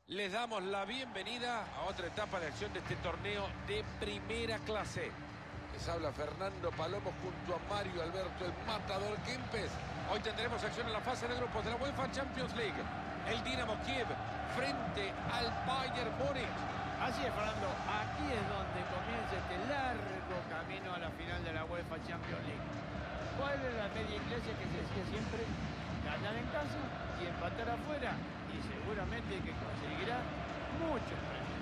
Les damos la bienvenida a otra etapa de acción de este torneo de primera clase. Les habla Fernando Palomo junto a Mario Alberto, el matador Kempes. Hoy tendremos acción en la fase de grupos de la UEFA Champions League. El Dinamo Kiev frente al Bayern Múnich. Así es, Fernando. Aquí es donde comienza este largo camino a la final de la UEFA Champions League. ¿Cuál es la media iglesia que se decía siempre? Ganar en casa y empatar afuera. Y seguramente que conseguirá muchos premios.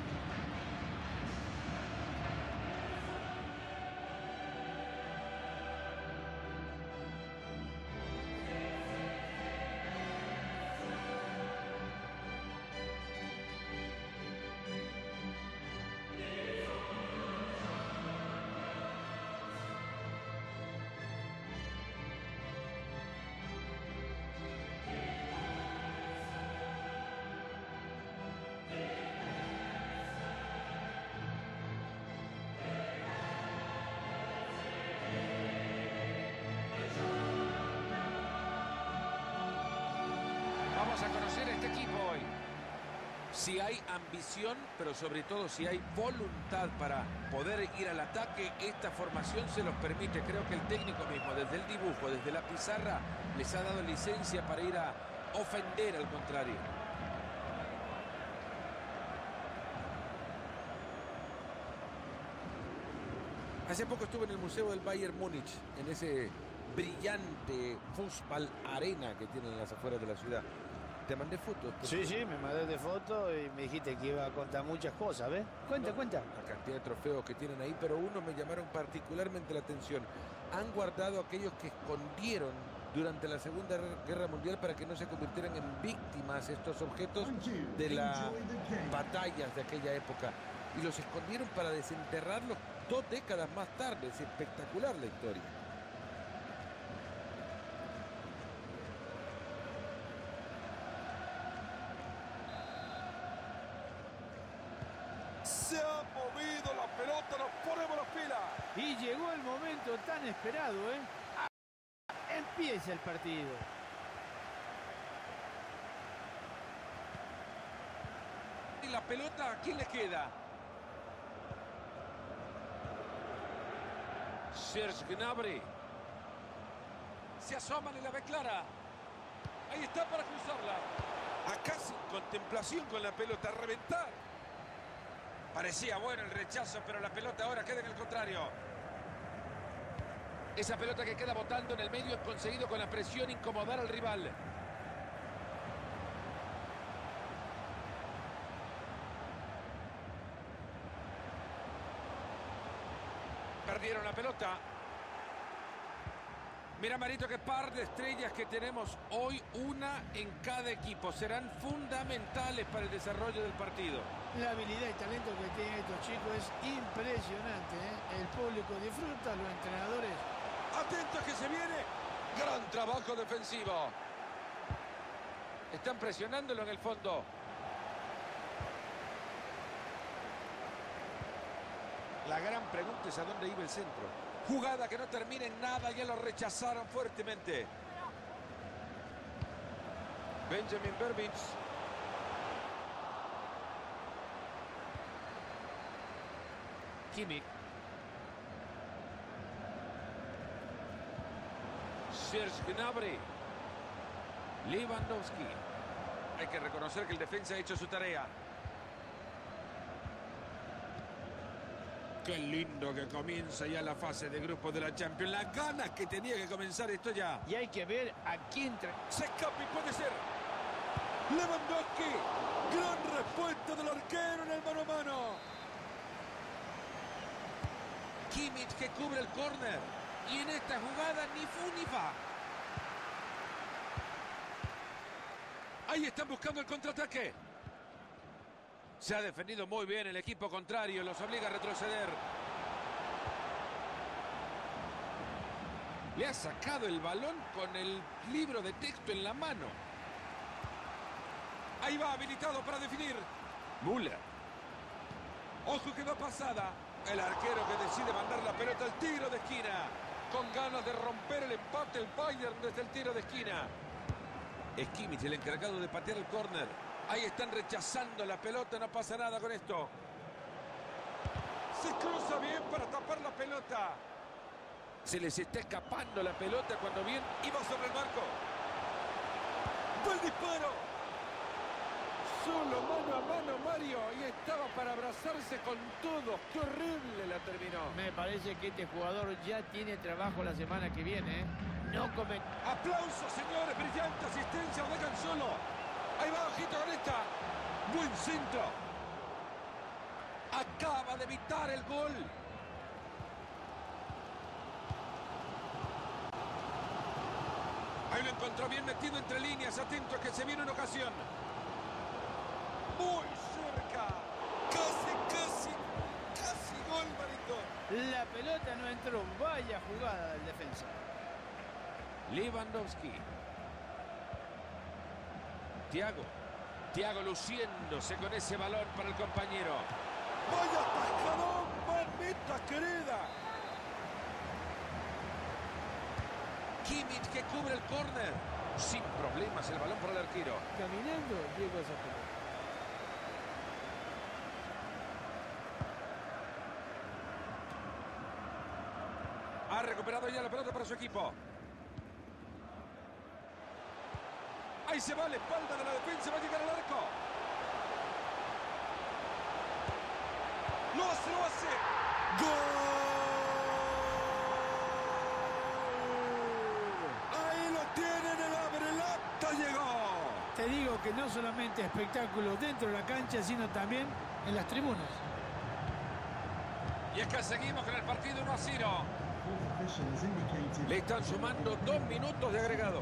Vamos a conocer a este equipo hoy. Si hay ambición, pero sobre todo si hay voluntad para poder ir al ataque, esta formación se los permite. Creo que el técnico mismo, desde el dibujo, desde la pizarra, les ha dado licencia para ir a ofender al contrario. Hace poco estuve en el Museo del Bayern Múnich, en ese brillante Fußball Arena que tienen en las afueras de la ciudad. Te mandé fotos. Sí, me mandaste fotos y me dijiste que iba a contar muchas cosas, ¿ves? Cuenta. La cantidad de trofeos que tienen ahí, pero uno me llamaron particularmente la atención. Han guardado aquellos que escondieron durante la Segunda Guerra Mundial para que no se convirtieran en víctimas estos objetos de las batallas de aquella época. Y los escondieron para desenterrarlos 2 décadas más tarde. Es espectacular la historia. Se ha movido la pelota, nos ponemos las pilas. Y llegó el momento tan esperado, ¿eh? Empieza el partido. Y la pelota, ¿a quién le queda? Serge Gnabry. Se asoman y la ve clara. Ahí está para cruzarla. Acá sin contemplación con la pelota, a reventar. Parecía bueno el rechazo, pero la pelota ahora queda en el contrario. Esa pelota que queda botando en el medio, ha conseguido con la presión incomodar al rival. Perdieron la pelota. Mira, Marito, qué par de estrellas que tenemos hoy, una en cada equipo. Serán fundamentales para el desarrollo del partido. La habilidad y talento que tienen estos chicos es impresionante, ¿eh? El público disfruta, los entrenadores. Atentos que se viene. Gran trabajo defensivo. Están presionándolo en el fondo. La gran pregunta es a dónde iba el centro. Jugada que no termina en nada, ya lo rechazaron fuertemente. Benjamin Verbic. Kimmich. Serge Gnabry. Lewandowski. Hay que reconocer que el defensa ha hecho su tarea. Qué lindo que comienza ya la fase de grupos de la Champions. Las ganas que tenía que comenzar esto ya. Y hay que ver a quién Se escapa y puede ser. Lewandowski. Gran respuesta del arquero en el mano a mano. Kimmich que cubre el córner. Y en esta jugada ni fu ni fa. Ahí están buscando el contraataque. Se ha defendido muy bien el equipo contrario. Los obliga a retroceder. Le ha sacado el balón con el libro de texto en la mano. Ahí va, habilitado para definir. Müller. Ojo que va pasada. El arquero que decide mandar la pelota al tiro de esquina. Con ganas de romper el empate el Bayern desde el tiro de esquina. Es Kimmich el encargado de patear el córner. Ahí están rechazando la pelota, no pasa nada con esto. Se cruza bien para tapar la pelota. Se les está escapando la pelota cuando bien Iba sobre el marco. ¡Buen disparo! solo mano a mano Mario y estaba para abrazarse con todo. ¡Qué horrible la terminó! Me parece que este jugador ya tiene trabajo la semana que viene, ¿eh? No come... ¡Aplausos, señores! ¡Brillante asistencia! ¡Lo dejan solo! Ahí va, ojito con esta. ¡Buen centro! Acaba de evitar el gol. Ahí lo encontró bien metido entre líneas. Atento que se viene una ocasión. Muy cerca. Casi gol, Marito. La pelota no entró. Vaya jugada del defensa. Lewandowski. Thiago luciéndose con ese balón para el compañero. ¡Vaya atascadón, mamita querida! Kimmich que cubre el córner. Sin problemas el balón para el arquero. Caminando llegó esa pelota. Ha recuperado ya la pelota para su equipo. Ahí se va a la espalda de la defensa, va a llegar al arco. ¡Lo hace! ¡Gol! Ahí lo tienen, el abrelata llegó. Te digo que no solamente espectáculo dentro de la cancha, sino también en las tribunas. Y es que seguimos con el partido 1-0. Le están sumando 2 minutos de agregado.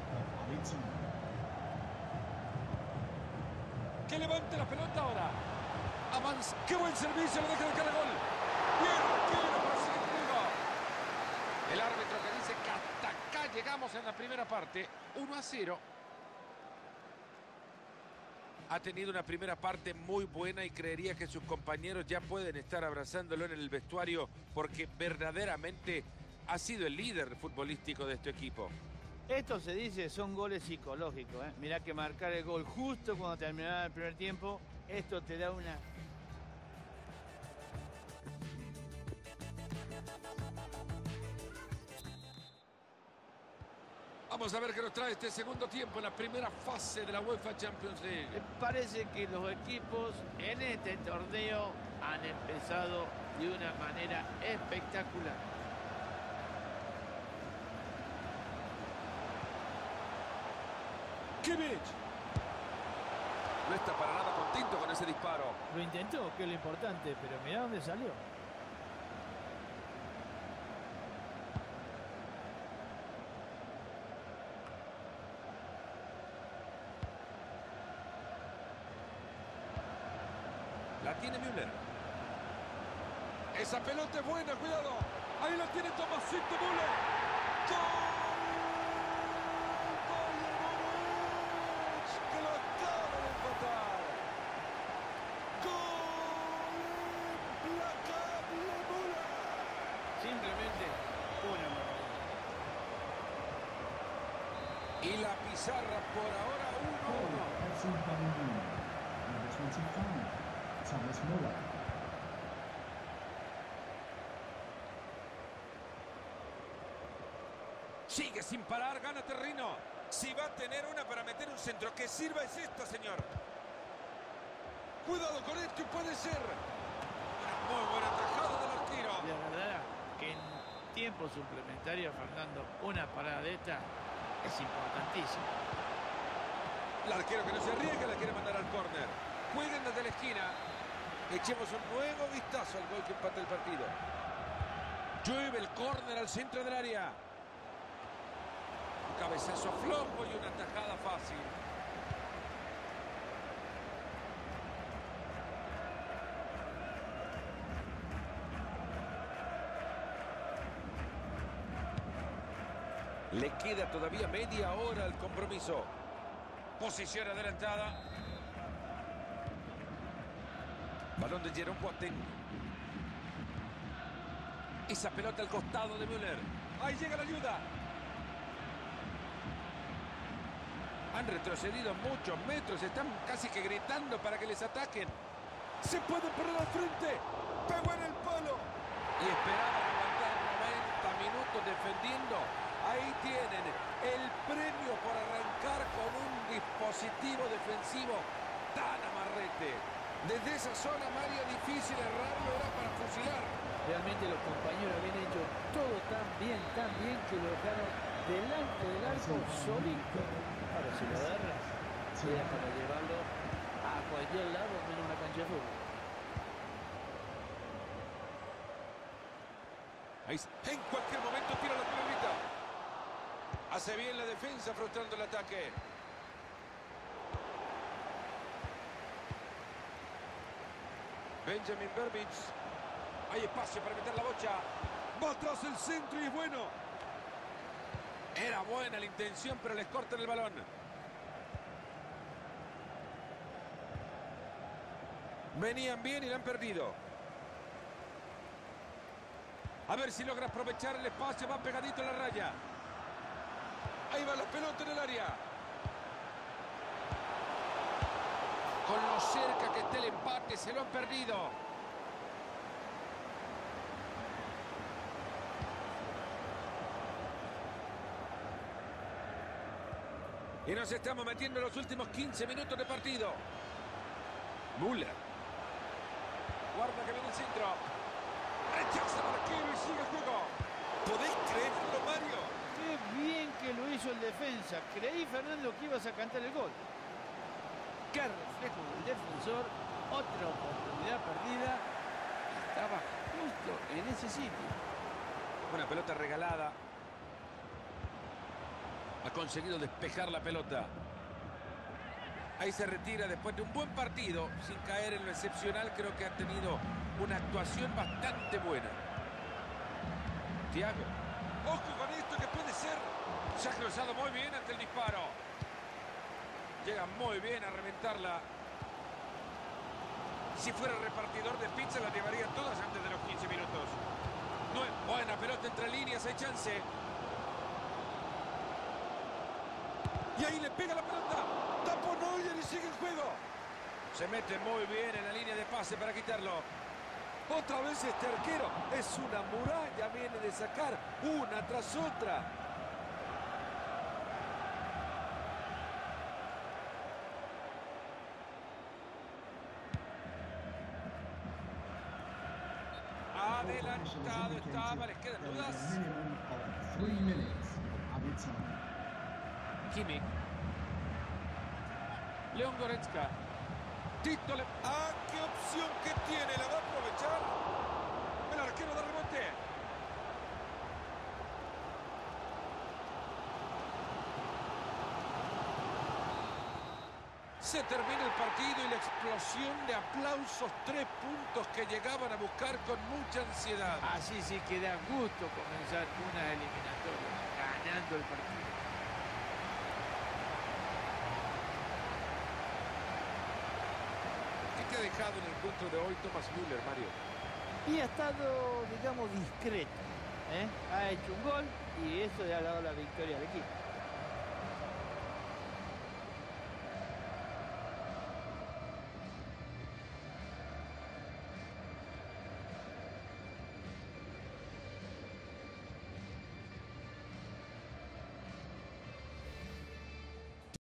Que levante la pelota ahora. Avanza. ¡Qué buen servicio! Lo deja de cara gol. Bien, arquero, pero sigue conmigo. El árbitro que dice que hasta acá llegamos en la primera parte. 1-0. Ha tenido una primera parte muy buena y creería que sus compañeros ya pueden estar abrazándolo en el vestuario porque verdaderamente ha sido el líder futbolístico de este equipo. Esto se dice son goles psicológicos, ¿eh? Mirá que marcar el gol justo cuando terminaba el primer tiempo, esto te da una... Vamos a ver qué nos trae este segundo tiempo en la primera fase de la UEFA Champions League. Parece que los equipos en este torneo han empezado de una manera espectacular. Kimmich. No está para nada contento con ese disparo. Lo intentó, que es lo importante, pero mirá dónde salió. La tiene Müller. Esa pelota es buena, cuidado. Ahí la tiene Tomasito Müller. ¡Gol! Que lo acaba de empatar. ¡Gol! Implacable Müller. Simplemente una maravilla. Y la pizarra por ahora 1-1. Thomas Müller. Sigue sin parar, gana terreno. Si va a tener una para meter un centro que sirva es esta, señor. Cuidado con esto, puede ser. Una muy buena tajada del arquero. La verdad que en tiempo suplementario, Fernando, una parada de esta es importantísima. El arquero que no se arriesga la quiere mandar al córner. Jueguen desde la esquina. Echemos un nuevo vistazo al gol que empata el partido. Llueve el córner al centro del área. Un cabezazo flojo y una tajada fácil. Le queda todavía media hora al compromiso. Posición adelantada. Balón de Jerome Boateng. Esa pelota al costado de Müller. Ahí llega la ayuda. Han retrocedido muchos metros, están casi que gritando para que les ataquen. Se pueden poner al frente. Pegó en el palo. Y esperaban aguantar 90 minutos defendiendo. Ahí tienen el premio por arrancar con un dispositivo defensivo tan amarrete. Desde esa zona, Mario, difícil errarlo, era para fusilar. Realmente los compañeros habían hecho todo tan bien que lo dejaron delante del arco solito. Ahora si lo agarras, era para llevarlo a cualquier lado menos una cancha de fútbol. Ahí, en cualquier momento tira la pelotita. Hace bien la defensa frustrando el ataque. Benjamin Verbic. Hay espacio para meter la bocha. Va atrás el centro y es bueno. Era buena la intención, pero les cortan el balón. Venían bien y la han perdido. A ver si logra aprovechar el espacio. Va pegadito a la raya. Ahí va la pelota en el área. Con lo cerca que esté el empate, se lo han perdido. Y nos estamos metiendo en los últimos 15 minutos de partido. Müller. Guarda que viene el centro. Rechaza el arquero y sigue el juego. ¿Podéis creerlo, Mario? Qué bien que lo hizo el defensa. Creí, Fernando, que ibas a cantar el gol. Qué reflejo del defensor. Otra oportunidad perdida. Estaba justo en ese sitio. Una pelota regalada. Ha conseguido despejar la pelota. Ahí se retira después de un buen partido. Sin caer en lo excepcional, creo que ha tenido una actuación bastante buena. Thiago. Ojo con esto que puede ser. Se ha cruzado muy bien ante el disparo. Llega muy bien a reventarla. Si fuera repartidor de pizza, las llevaría todas antes de los 15 minutos. No es buena pelota entre líneas, hay chance. Y ahí le pega la pelota. Tapó Neuer y sigue el juego. Se mete muy bien en la línea de pase para quitarlo. Otra vez este arquero. Es una muralla. Viene de sacar una tras otra. Adelantado estaba. ¿Les quedan dudas? Kimmich. León Goretzka. Tito le... ¡Ah, qué opción que tiene! ¿La va a aprovechar? El arquero de rebote. Se termina el partido y la explosión de aplausos. 3 puntos que llegaban a buscar con mucha ansiedad. Así sí que da gusto comenzar una eliminatoria ganando el partido. ¿Qué te ha dejado en el encuentro de hoy Thomas Müller, Mario? Y ha estado, digamos, discreto. Ha hecho un gol y eso le ha dado la victoria al equipo.